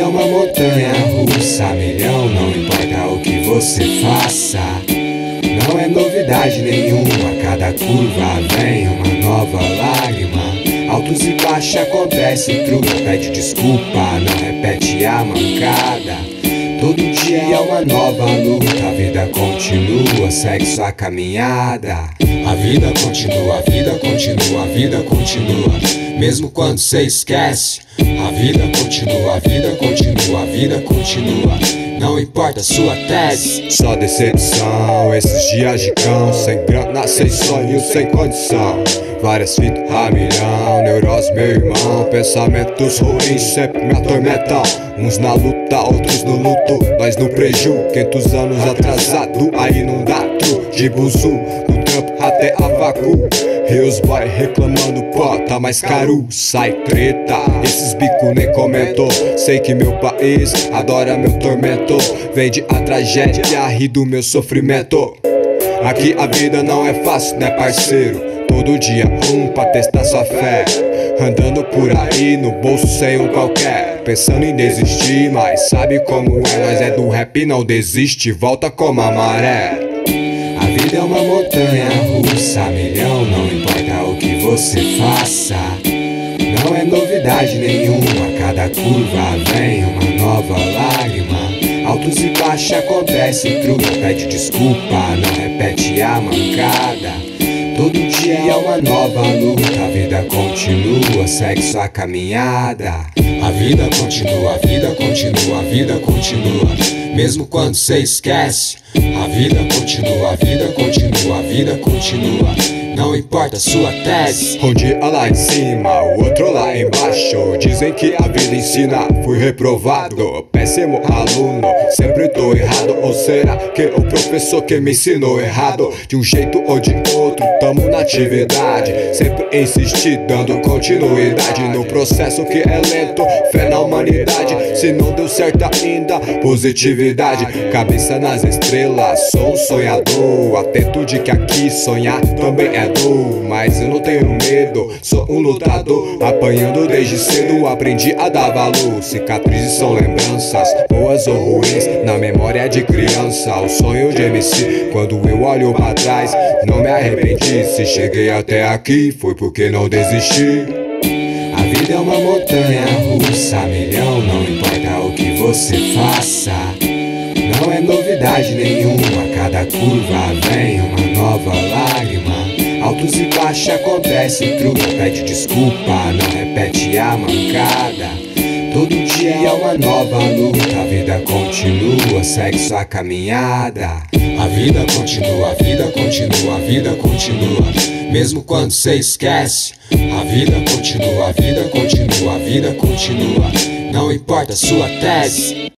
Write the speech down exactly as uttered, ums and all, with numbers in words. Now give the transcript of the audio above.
é uma montanha russa, milhão, não importa o que você faça. Não é novidade nenhuma, cada curva vem uma nova lágrima. Altos e baixos acontece, truta, pede desculpa, não repete a mancada. Todo dia é uma nova luta, a vida continua, segue sua caminhada. A vida continua, a vida continua, a vida continua, mesmo quando cê esquece. A vida continua, a vida continua, a vida continua, não importa a sua tese. Só decepção, esses dias de cão, sem grana, sem sonho, sem condição. Várias fitas a milhão, neurose meu irmão. Pensamentos ruins sempre me atormentam. Uns na luta, outros no luto, nós no preju. Quinhentos anos atrasado, aí não dá tru. De buzu, no trampo até a vacu. E os boy reclamando, pó, tá mais caro. Sai treta, esses bico nem comentou. Sei que meu país adora meu tormento. Vende a tragédia, ri do meu sofrimento. Aqui a vida não é fácil, né parceiro? Todo dia um pra testar sua fé. Andando por aí no bolso sem um qualquer, pensando em desistir, mas sabe como é. Nós é do rap, não desiste, volta como a maré. A vida é uma montanha russa, milhão, não importa o que você faça. Não é novidade nenhuma, cada curva vem uma nova lágrima. Altos e baixos acontece, truta, pede desculpa, não repete a mancada. Todo dia é uma nova luta, a vida continua, segue sua caminhada. A vida continua, a vida continua, a vida continua, mesmo quando cê esquece. A vida continua, a vida continua, a vida continua, não importa a sua tese. Um dia lá em cima, o outro lá embaixo. Dizem que a vida ensina, fui reprovado. Péssimo aluno, sempre tô errado. Ou será que o professor que me ensinou errado? De um jeito ou de outro, tamo na atividade. Sempre insisti, dando continuidade no processo que é lento. Fé na humanidade, se não deu certo ainda, positividade. Cabeça nas estrelas, sou um sonhador. Atento de que aqui sonhar também é dor. Mas eu não tenho medo, sou um lutador. Apanhando desde cedo, aprendi a dar valor. Cicatrizes são lembranças, boas ou ruins, na memória de criança. O sonho de M C, quando eu olho pra trás, não me arrependi. Se cheguei até aqui, foi porque não desisti. A vida é uma montanha russa, milhão, não importa o que você faça. Não é novidade nenhuma, cada curva vem uma nova lágrima. Altos e baixos acontece, truta, pede desculpa, não repete a mancada. Todo dia é uma nova luta, a vida continua, segue sua caminhada. A vida continua, a vida continua, a vida continua, mesmo quando cê esquece. A vida continua, a vida continua, a vida continua, não importa a sua tese.